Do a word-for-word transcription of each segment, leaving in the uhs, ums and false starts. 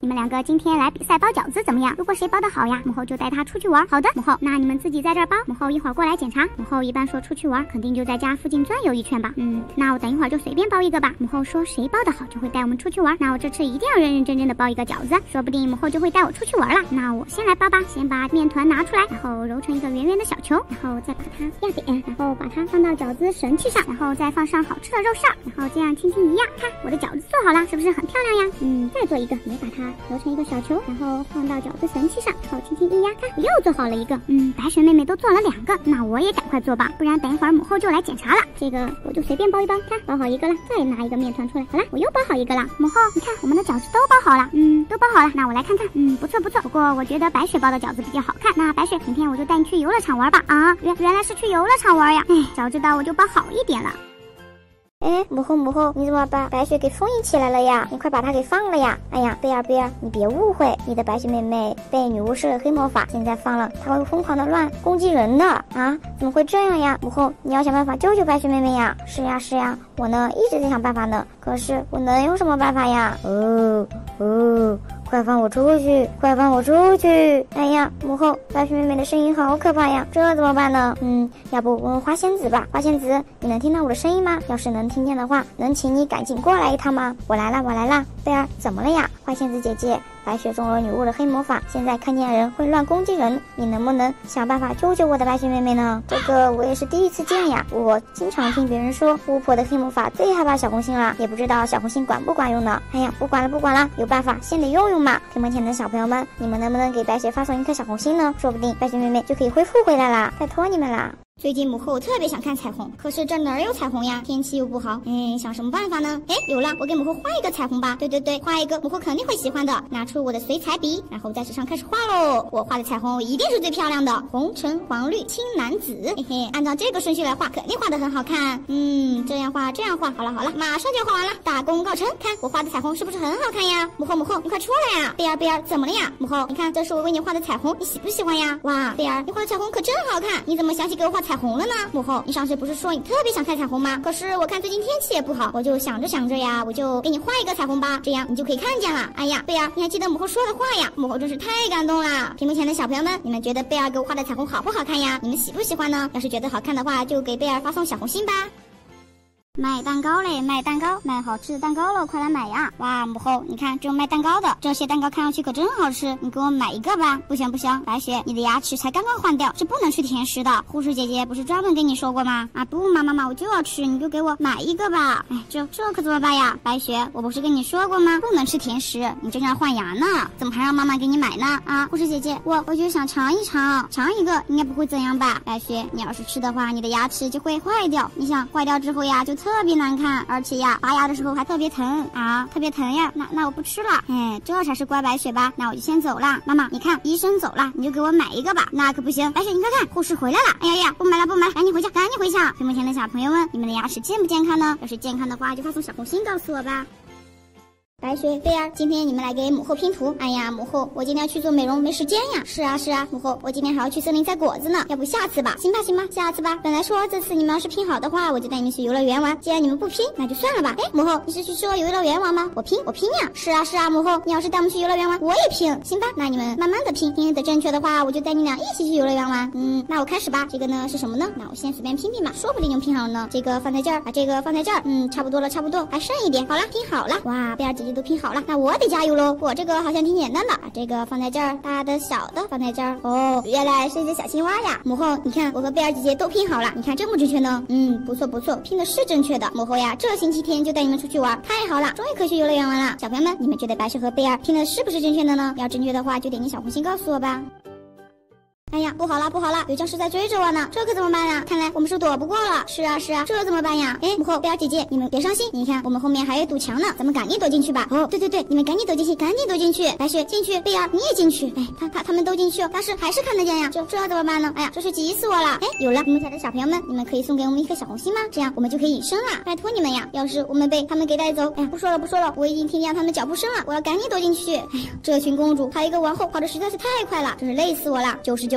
你们两个今天来比赛包饺子怎么样？如果谁包得好呀，母后就带他出去玩。好的，母后，那你们自己在这儿包，母后一会儿过来检查。母后一般说出去玩，肯定就在家附近转悠一圈吧。嗯，那我等一会儿就随便包一个吧。母后说谁包得好就会带我们出去玩，那我这次一定要认认真真的包一个饺子，说不定母后就会带我出去玩了。那我先来包吧，先把面团拿出来，然后揉成一个圆圆的小球，然后再把它压扁，然后把它放到饺子神器上，然后再放上好吃的肉馅，然后这样轻轻一压，看我的饺子做好了，是不是很漂亮呀？嗯，再做一个，也把它揉成一个小球，然后放到饺子神器上，然后轻轻一压，看我又做好了一个。嗯，白雪妹妹都做了两个，那我也赶快做吧，不然等一会儿母后就来检查了。这个我就随便包一包，看包好一个了，再拿一个面团出来，好了，我又包好一个了。母后，你看我们的饺子都包好了，嗯，都包好了。那我来看看，嗯，不错不错。不过我觉得白雪包的饺子比较好看。那白雪，明天我就带你去游乐场玩吧。啊，原原来是去游乐场玩呀。哎，早知道我就包好一点了。 哎，母后母后，你怎么把白雪给封印起来了呀？你快把它给放了呀！哎呀，贝儿贝儿，你别误会，你的白雪妹妹被女巫施了黑魔法，现在放了，她会疯狂的乱攻击人的啊！怎么会这样呀？母后，你要想办法救救白雪妹妹呀！是呀是呀，我呢一直在想办法呢，可是我能有什么办法呀？哦哦。快放我出去！快放我出去！哎呀，母后，白雪妹妹的声音好可怕呀，这怎么办呢？嗯，要不问问花仙子吧。花仙子，你能听到我的声音吗？要是能听见的话，能请你赶紧过来一趟吗？我来了，我来了。贝儿，怎么了呀？花仙子姐姐，白雪中了女巫的黑魔法，现在看见人会乱攻击人，你能不能想办法救救我的白雪妹妹呢？这个我也是第一次见呀，我经常听别人说巫婆的黑魔法最害怕小红心了，也不知道小红心管不管用呢。哎呀，不管了不管了，有办法先得用用嘛。屏幕前的小朋友们，你们能不能给白雪发送一颗小红心呢？说不定白雪妹妹就可以恢复回来啦，拜托你们啦。 最近母后特别想看彩虹，可是这哪儿有彩虹呀？天气又不好，哎，想什么办法呢？哎，有了，我给母后画一个彩虹吧。对对对，画一个母后肯定会喜欢的。拿出我的水彩笔，然后在纸上开始画喽。我画的彩虹一定是最漂亮的，红橙黄绿青蓝紫。嘿嘿，按照这个顺序来画，肯定画得很好看。嗯，这样画，这样画，好了好了，马上就画完了。大功告成，看我画的彩虹是不是很好看呀？母后母后，你快出来呀！贝儿贝儿，怎么了呀？母后，你看，这是我为你画的彩虹，你喜不喜欢呀？哇，贝儿，你画的彩虹可真好看，你怎么想起给我画彩虹了呢？母后，你上次不是说你特别想看彩虹吗？可是我看最近天气也不好，我就想着想着呀，我就给你画一个彩虹吧，这样你就可以看见了。哎呀，贝儿，你还记得母后说的话呀？母后真是太感动了。屏幕前的小朋友们，你们觉得贝儿给我画的彩虹好不好看呀？你们喜不喜欢呢？要是觉得好看的话，就给贝儿发送小红心吧。卖蛋糕嘞，卖蛋糕，卖好吃的蛋糕了，快来买呀！哇，母后，你看这种卖蛋糕的，这些蛋糕看上去可真好吃，你给我买一个吧。不行不行，白雪，你的牙齿才刚刚换掉，是不能吃甜食的。护士姐姐不是专门跟你说过吗？啊不嘛妈妈，我就要吃，你就给我买一个吧。哎，这这可怎么办呀？白雪，我不是跟你说过吗？不能吃甜食，你正在换牙呢，怎么还让妈妈给你买呢？啊，护士姐姐，我我就想尝一尝，尝一个应该不会怎样吧？白雪，你要是吃的话，你的牙齿就会坏掉，你想坏掉之后呀，就特别难看，而且呀，拔牙的时候还特别疼啊，特别疼呀。那那我不吃了，哎，这才是乖白雪吧？那我就先走了。妈妈，你看医生走了，你就给我买一个吧。那可不行，白雪，你快看，护士回来了。哎呀呀，不买了不买了，赶紧回家，赶紧回家。屏幕前的小朋友们，你们的牙齿健不健康呢？要是健康的话，就发送小红心告诉我吧。白雪、贝儿，今天你们来给母后拼图。哎呀，母后，我今天要去做美容，没时间呀。是啊，是啊，母后，我今天还要去森林摘果子呢。要不下次吧？行吧，行吧，下次吧。本来说这次你们要是拼好的话，我就带你们去游乐园玩。既然你们不拼，那就算了吧。哎，母后，你是去说游乐园玩吗？我拼，我拼呀。是啊，是啊，母后，你要是带我们去游乐园玩，我也拼。行吧，那你们慢慢的拼，拼的正确的话，我就带你俩一起去游乐园玩。嗯，那我开始吧。这个呢是什么呢？那我先随便拼拼吧，说不定就拼好了呢。这个放在这儿，把这个放在这儿。嗯，差不多了，差不多，还剩一点。好了，拼好了。哇，贝儿姐姐都拼好了，那我。我得加油喽！我这个好像挺简单的，把这个放在这儿，大的小的放在这儿。哦，原来是一只小青蛙呀！母后，你看我和贝儿姐姐都拼好了，你看正不正确呢？嗯，不错不错，拼的是正确的。母后呀，这星期天就带你们出去玩，太好了，终于可以去游乐园玩了。小朋友们，你们觉得白雪和贝儿拼的是不是正确的呢？要正确的话，就点击小红心告诉我吧。哎呀，不好了不好了，有僵尸在追着我呢，这可怎么办呀？看来我们是躲不过了。是啊是啊，这怎么办呀？哎，母后，贝儿姐姐，你们别伤心，你看我们后面还有一堵墙呢，咱们赶紧躲进去吧。哦，对对对，你们赶紧躲进去，赶紧躲进去。白雪进去，贝儿你也进去。哎，他他他们都进去了，但是还是看得见呀，这这怎么办呢？哎呀，这是急死我了。哎，有了，你们家的小朋友们，你们可以送给我们一颗小红心吗？这样我们就可以隐身了。拜托你们呀，要是我们被他们给带走，哎呀，不说了不说了，我已经听见他们脚步声了，我要赶紧躲进去。哎呀，这群公主还有一个王后跑的实在是太快了，真是累死我了。九十九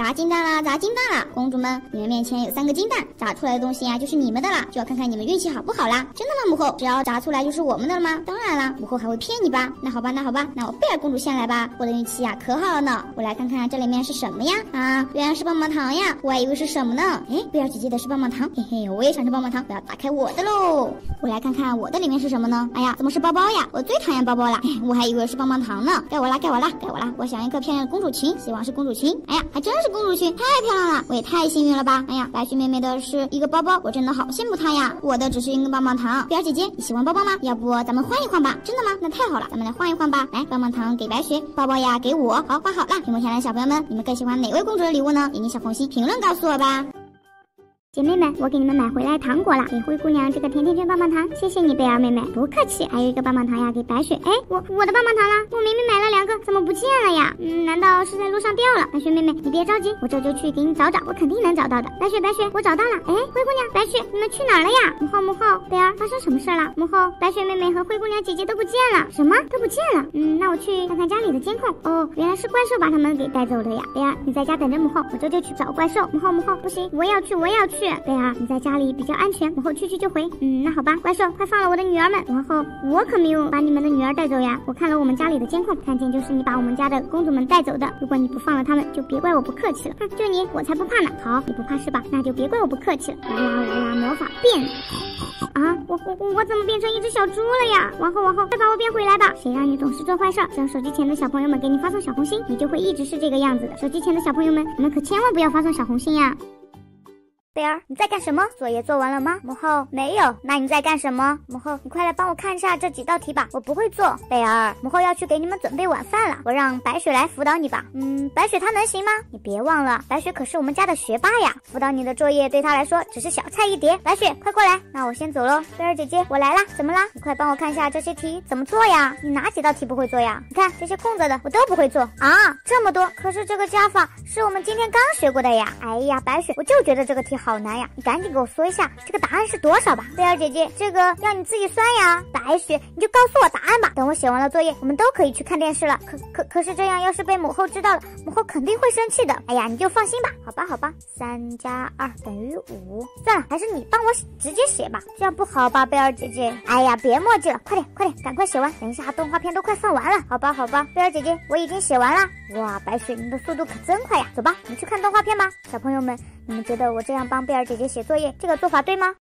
砸金蛋啦，砸金蛋啦！公主们，你们面前有三个金蛋，砸出来的东西呀、啊、就是你们的啦，就要看看你们运气好不好啦。真的吗，母后？只要砸出来就是我们的了吗？当然啦，母后还会骗你吧？那好吧，那好吧，那我贝尔公主先来吧。我的运气呀、啊、可好了呢，我来看看这里面是什么呀？啊，原来是棒棒糖呀，我还以为是什么呢？哎，贝尔姐姐的是棒棒糖，嘿嘿，我也想吃棒棒糖，我要打开我的喽。我来看看我的里面是什么呢？哎呀，怎么是包包呀？我最讨厌包包了，我还以为是棒棒糖呢。该我啦，该我啦，该我啦！我想一个漂亮的公主裙，希望是公主裙。哎呀，还真是公主裙，太漂亮了，我也太幸运了吧！哎呀，白雪妹妹的是一个包包，我真的好羡慕她呀。我的只是一个棒棒糖。贝尔姐姐，你喜欢包包吗？要不咱们换一换吧？真的吗？那太好了，咱们来换一换吧。来，棒棒糖给白雪，包包呀给我。好，换好了。屏幕前的小朋友们，你们更喜欢哪位公主的礼物呢？点击小红心评论告诉我吧。 姐妹们，我给你们买回来糖果了，给灰姑娘这个甜甜圈棒棒糖，谢谢你贝尔妹妹，不客气。还有一个棒棒糖呀，给白雪。哎，我我的棒棒糖啦，我明明买了两个，怎么不见了呀？嗯，难道是在路上掉了？白雪妹妹，你别着急，我这就去给你找找，我肯定能找到的。白雪白雪，我找到了。哎，灰姑娘，白雪，你们去哪儿了呀？母后母后，贝尔发生什么事了？母后，白雪妹妹和灰姑娘姐姐都不见了。什么都不见了？嗯，那我去看看家里的监控。哦，原来是怪兽把他们给带走的呀。贝尔，你在家等着母后，我这就去找怪兽。母后母后，不行，我也要去，我也要去。贝尔，你在家里比较安全，母后去去就回。嗯，那好吧，怪兽，快放了我的女儿们。然后我可没有把你们的女儿带走呀，我看了我们家里的监控，看见就是你把我们家的公主们带走的。如果你不放了他们，就别怪我不客气了。哼，就你，我才不怕呢。好，你不怕是吧？那就别怪我不客气了。乌拉乌拉，魔法变。啊，我我我怎么变成一只小猪了呀？王后王后，快把我变回来吧！谁让你总是做坏事？只要手机前的小朋友们给你发送小红心，你就会一直是这个样子的。手机前的小朋友们，你们可千万不要发送小红心呀！贝尔，你在干什么？作业做完了吗？母后，没有。那你在干什么？母后，你快来帮我看一下这几道题吧，我不会做。贝尔，母后要去给你们准备晚饭了，我让白雪来辅导你吧。嗯，白雪她能行吗？你别忘了，白雪可是我们家的学霸呀，辅导你的作业对她来说只是小菜一碟。白雪，快过来，那我先走喽。贝尔姐姐，我来啦，怎么啦？你快帮我看一下这些题怎么做呀？你哪几道题不会做呀？你看这些空着的我都不会做啊，这么多，可是这个加法是我们今天刚学过的呀。哎呀，白雪，我就觉得这个题好难呀，你赶紧给我说一下这个答案是多少吧。贝尔姐姐，这个要你自己算呀。白雪，你就告诉我答案吧，等我写完了作业，我们都可以去看电视了。可可可是这样要是被母后知道了，母后肯定会生气的。哎呀，你就放心吧。好吧好吧，三加二等于五，算了，还是你帮我直接写吧，这样不好吧，贝尔姐姐。哎呀，别墨迹了，快点快点，赶快写完，等一下动画片都快放完了。好吧好吧，贝尔姐姐，我已经写完了。哇，白雪，你的速度可真快呀！走吧，我们去看动画片吧。小朋友们，你们觉得我这样帮贝尔姐姐写作业，这个做法对吗？